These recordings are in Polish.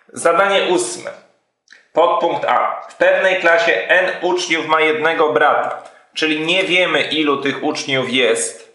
Zadanie 8. Podpunkt A. W pewnej klasie n uczniów ma jednego brata, czyli nie wiemy, ilu tych uczniów jest.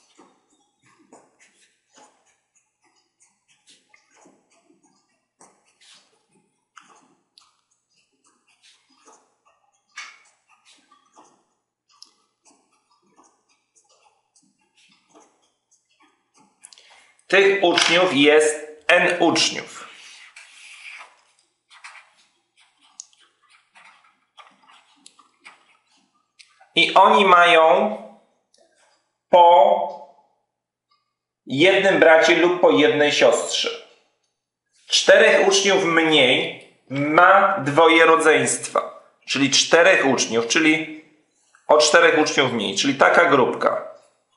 Tych uczniów jest n uczniów. I oni mają po jednym bracie lub po jednej siostrze. 4 uczniów mniej ma dwoje rodzeństwa, czyli 4 uczniów, czyli o 4 uczniów mniej, czyli taka grupka.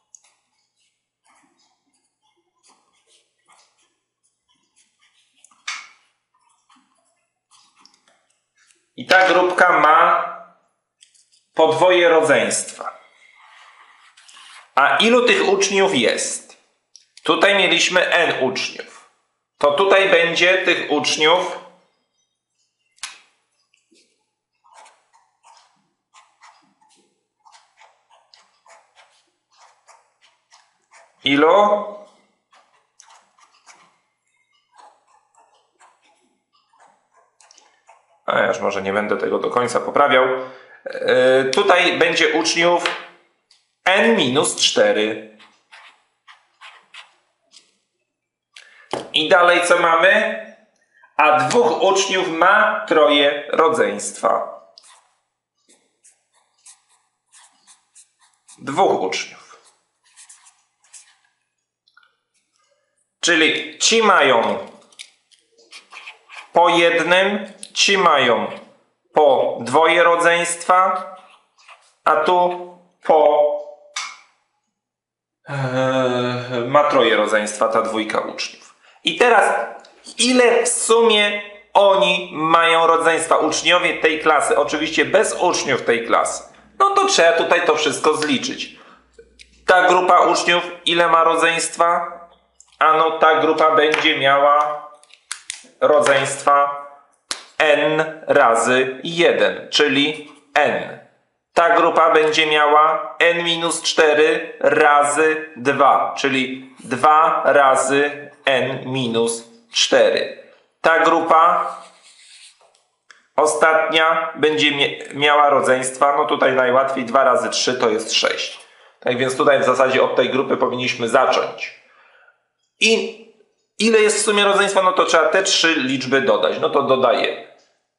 I ta grupka ma podwoje rodzeństwa. A ilu tych uczniów jest? Tutaj mieliśmy n uczniów. To tutaj będzie tych uczniów ilu? A ja już może nie będę tego do końca poprawiał. Tutaj będzie uczniów n-4. I dalej co mamy? A 2 uczniów ma 3 rodzeństwa. 2 uczniów. Czyli ci mają po jednym, ci mają po 2 rodzeństwa, a tu ma 3 rodzeństwa ta 2 uczniów. I teraz ile w sumie oni mają rodzeństwa, uczniowie tej klasy? Oczywiście bez uczniów tej klasy. No to trzeba tutaj to wszystko zliczyć. Ta grupa uczniów ile ma rodzeństwa? Ano ta grupa będzie miała rodzeństwa n razy 1, czyli n. Ta grupa będzie miała n-4 razy 2, czyli 2 razy n-4. Ta grupa ostatnia będzie miała rodzeństwa, no tutaj najłatwiej 2 razy 3 to jest 6. Tak więc tutaj w zasadzie od tej grupy powinniśmy zacząć. I ile jest w sumie rodzeństwa? No to trzeba te 3 liczby dodać. No to dodaję.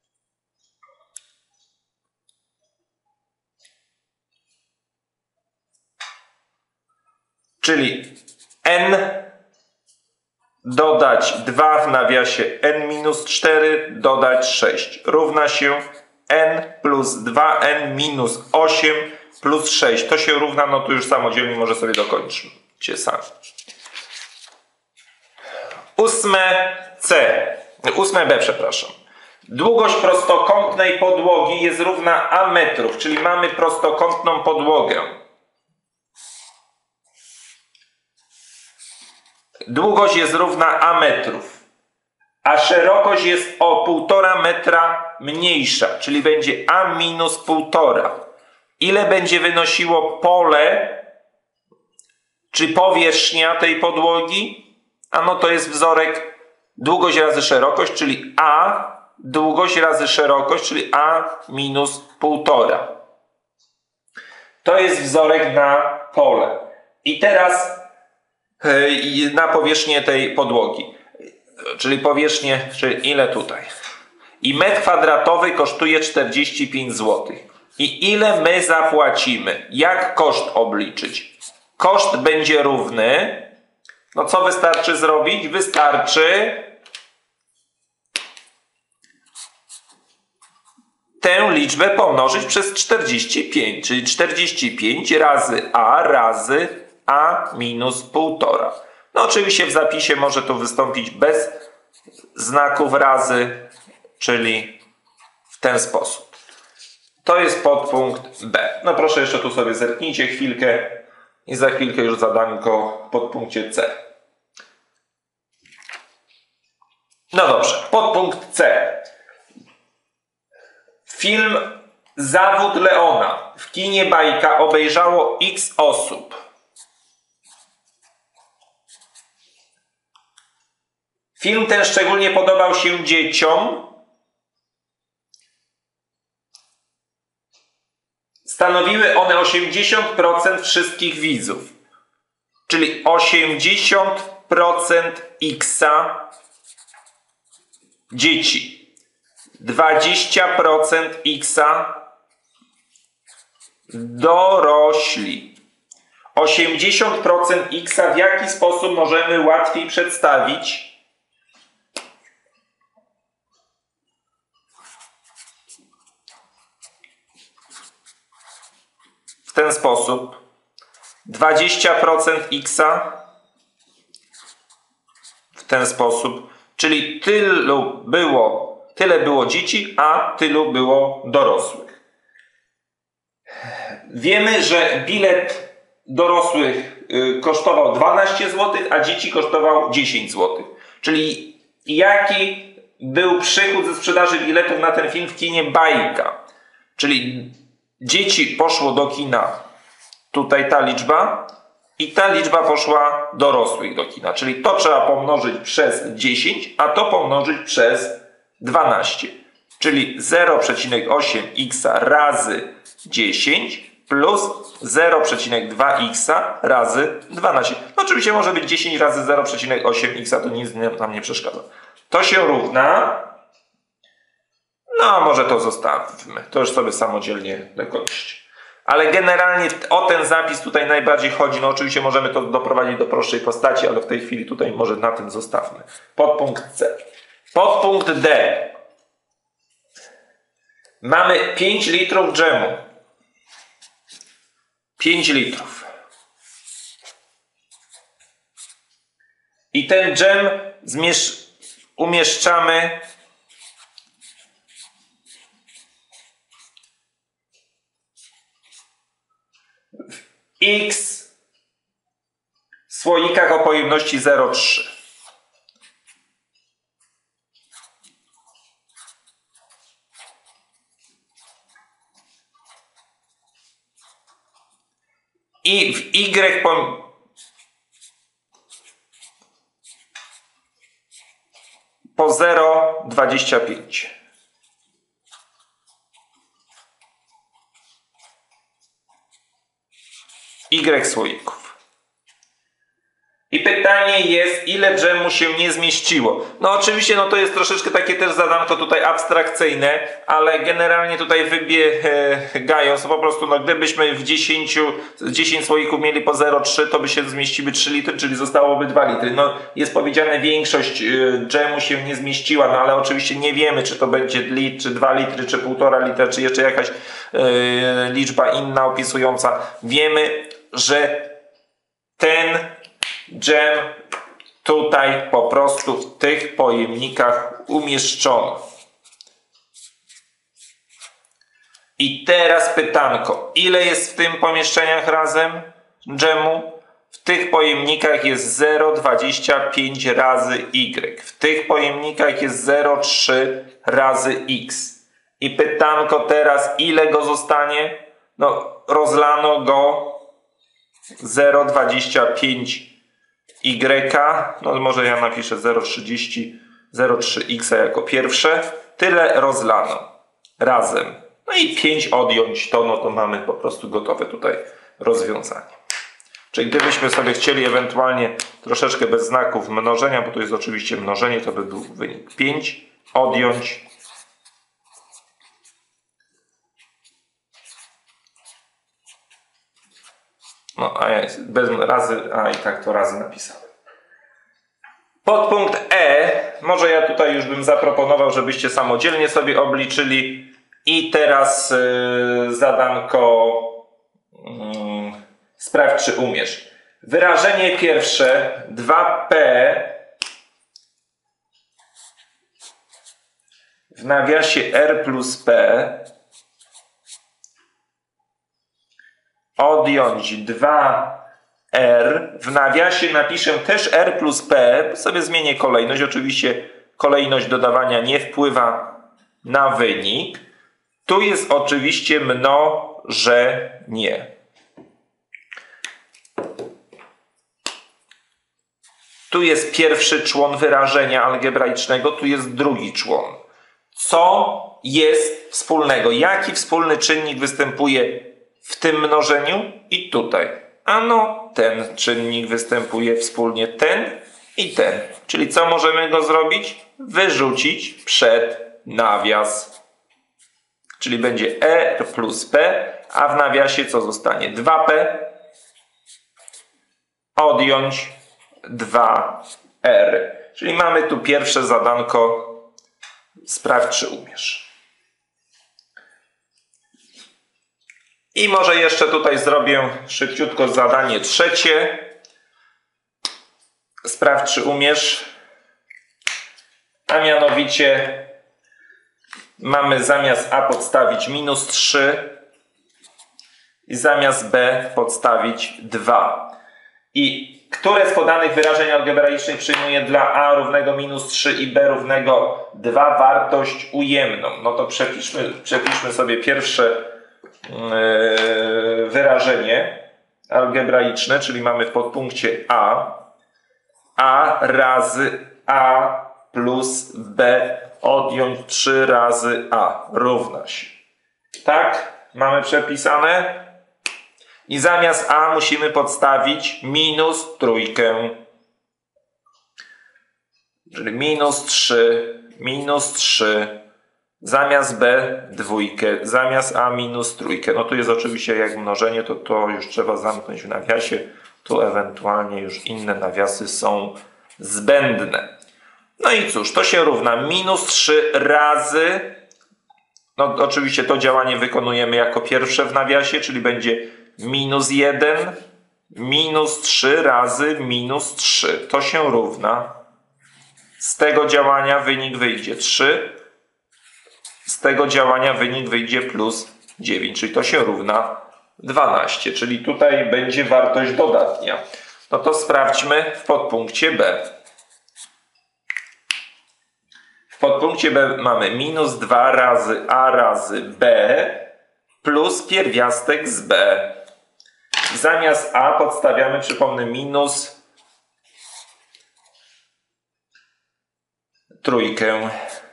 Czyli n dodać 2 w nawiasie n-4 dodać 6 równa się n plus 2n-8 plus 6. To się równa, no to już samodzielnie może sobie dokończycie sami. 8b, przepraszam. Długość prostokątnej podłogi jest równa a metrów, czyli mamy prostokątną podłogę. Długość jest równa a metrów, a szerokość jest o 1,5 metra mniejsza, czyli będzie a minus 1,5. Ile będzie wynosiło pole, czy powierzchnia tej podłogi? Ano to jest wzorek długość razy szerokość, czyli a długość razy szerokość, czyli a minus 1,5. To jest wzorek na pole. I teraz na powierzchnię tej podłogi. Czyli powierzchnię, czyli ile tutaj? I metr kwadratowy kosztuje 45 zł. I ile my zapłacimy? Jak koszt obliczyć? Koszt będzie równy. No co wystarczy zrobić? Wystarczy tę liczbę pomnożyć przez 45, czyli 45 razy a minus 1,5. No oczywiście w zapisie może to wystąpić bez znaków razy, czyli w ten sposób. To jest podpunkt B. No proszę jeszcze tu sobie zerknijcie chwilkę i za chwilkę już zadanko w podpunkcie C. No dobrze, podpunkt C. Film Zawód Leona w kinie Bajka obejrzało X osób. Film ten szczególnie podobał się dzieciom. Stanowiły one 80% wszystkich widzów. Czyli 80% X-a dzieci. 20% X-a dorośli. 80% X-a w jaki sposób możemy łatwiej przedstawić? W ten sposób. 20% X-a w ten sposób. Czyli tyle było dzieci, a tylu było dorosłych. Wiemy, że bilet dorosłych kosztował 12 zł, a dzieci kosztował 10 zł. Czyli jaki był przychód ze sprzedaży biletów na ten film w kinie Bajka? Czyli dzieci poszło do kina, tutaj ta liczba, i ta liczba poszła dorosłych do kina. Czyli to trzeba pomnożyć przez 10, a to pomnożyć przez 12. Czyli 0,8 x razy 10 plus 0,2 x razy 12. No oczywiście może być 10 razy 0,8 x, to nic nam nie przeszkadza. To się równa... No może to zostawmy. To już sobie samodzielnie dokończcie. Ale generalnie o ten zapis tutaj najbardziej chodzi. No oczywiście możemy to doprowadzić do prostszej postaci, ale w tej chwili tutaj może na tym zostawmy. Podpunkt C. Podpunkt D. Mamy 5 litrów dżemu. 5 litrów. I ten dżem umieszczamy w X słoikach o pojemności 0,3. I w Y po 0,25. Y słoików. I pytanie jest, ile dżemu się nie zmieściło. No oczywiście to jest troszeczkę takie też zadanko tutaj abstrakcyjne, ale generalnie tutaj wybiegając, po prostu gdybyśmy w 10 słoików mieli po 0,3, to by się zmieściły 3 litry, czyli zostałoby 2 litry. Jest powiedziane, większość dżemu się nie zmieściła, ale oczywiście nie wiemy, czy to będzie litr, czy 2 litry, czy 1,5 litra, czy jeszcze jakaś liczba inna opisująca. Wiemy, że ten dżem tutaj po prostu w tych pojemnikach umieszczono. I teraz pytanko, ile jest w tym pomieszczeniach razem dżemu? W tych pojemnikach jest 0,25 razy Y. W tych pojemnikach jest 0,3 razy X. I pytanko teraz, ile go zostanie? Rozlano go 0,25 Y, może ja napiszę 0,3x jako pierwsze. Tyle rozlano razem. I 5 odjąć to mamy po prostu gotowe tutaj rozwiązanie. Czyli gdybyśmy sobie chcieli ewentualnie troszeczkę bez znaków mnożenia, bo to jest oczywiście mnożenie, to by był wynik 5 odjąć a ja bez razy, i tak to razy napisałem. Podpunkt E, może ja tutaj już bym zaproponował, żebyście samodzielnie sobie obliczyli. I teraz zadanko sprawdź, czy umiesz. Wyrażenie pierwsze 2p w nawiasie r plus p odjąć 2r, w nawiasie napiszę też r plus p, sobie zmienię kolejność, oczywiście kolejność dodawania nie wpływa na wynik. Tu jest oczywiście mnożenie. Tu jest pierwszy człon wyrażenia algebraicznego, tu jest drugi człon. Co jest wspólnego? Jaki wspólny czynnik występuje w tym mnożeniu i tutaj? Ano, ten czynnik występuje wspólnie, ten i ten. Czyli co możemy go zrobić? Wyrzucić przed nawias. Czyli będzie R plus P, a w nawiasie co zostanie? 2P odjąć 2R. Czyli mamy tu pierwsze zadanko. Sprawdź, czy umiesz. I może jeszcze tutaj zrobię szybciutko zadanie trzecie. Sprawdź, czy umiesz. A mianowicie mamy zamiast A podstawić -3 i zamiast B podstawić 2. I które z podanych wyrażeń algebraicznych przyjmuje dla A równego -3 i B równego 2 wartość ujemną? No to przepiszmy sobie pierwsze wyrażenie algebraiczne, czyli mamy w podpunkcie A razy A plus B odjąć 3 razy A równa się. Tak? Mamy przepisane? I zamiast A musimy podstawić -3. Czyli -3. Zamiast B 2. Zamiast A -3. No tu jest oczywiście jak mnożenie, to już trzeba zamknąć w nawiasie. Tu ewentualnie już inne nawiasy są zbędne. No i cóż, to się równa -3 razy, no oczywiście to działanie wykonujemy jako pierwsze w nawiasie, czyli będzie -1, -3 razy -3. To się równa. Z tego działania wynik wyjdzie 3. Z tego działania wynik wyjdzie +9, czyli to się równa 12, czyli tutaj będzie wartość dodatnia. No to sprawdźmy w podpunkcie B. W podpunkcie B mamy -2 razy A razy B plus pierwiastek z B. Zamiast A podstawiamy, przypomnę, -3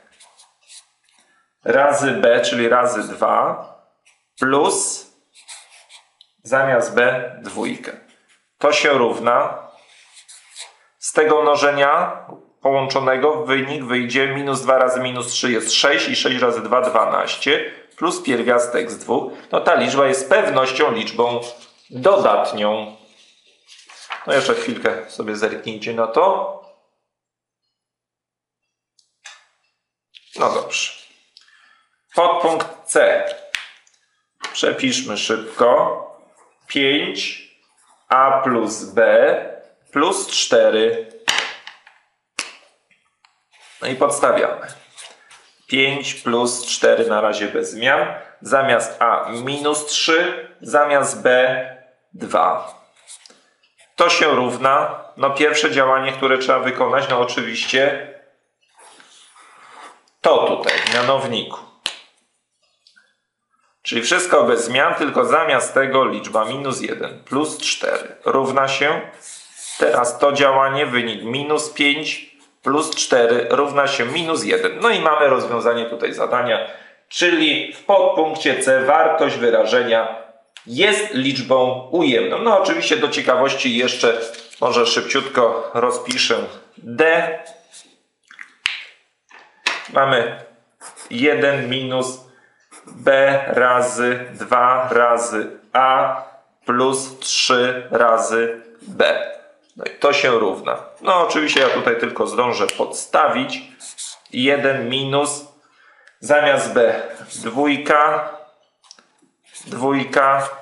razy B, czyli razy 2 plus zamiast B 2. To się równa. Z tego mnożenia połączonego wynik wyjdzie -2 razy -3 jest 6 i 6 razy 2 12 plus pierwiastek z 2. No ta liczba jest z pewnością liczbą dodatnią. No jeszcze chwilkę sobie zerknijcie na to. No dobrze. Podpunkt C. Przepiszmy szybko. 5A plus B plus 4. No i podstawiamy. 5 plus 4 na razie bez zmian. Zamiast A -3, zamiast B 2. To się równa. No pierwsze działanie, które trzeba wykonać, no oczywiście to tutaj, w mianowniku. Czyli wszystko bez zmian, tylko zamiast tego liczba -1 plus 4 równa się. Teraz to działanie, wynik -5 plus 4 równa się -1. No i mamy rozwiązanie tutaj zadania, czyli w podpunkcie C wartość wyrażenia jest liczbą ujemną. No oczywiście do ciekawości jeszcze może szybciutko rozpiszę D. Mamy 1 minus B razy 2 razy A plus 3 razy B. No i to się równa. No oczywiście ja tutaj tylko zdążę podstawić. 1 minus zamiast B 2, 2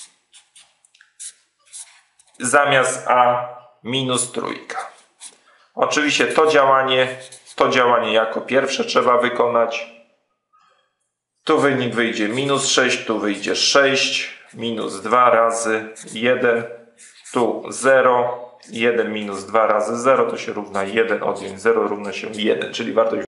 zamiast A -3. Oczywiście to działanie jako pierwsze trzeba wykonać. Tu wynik wyjdzie -6, tu wyjdzie 6, -2 razy 1, tu 0, 1 minus 2 razy 0 to się równa 1, odjąć 0 równa się 1, czyli wartość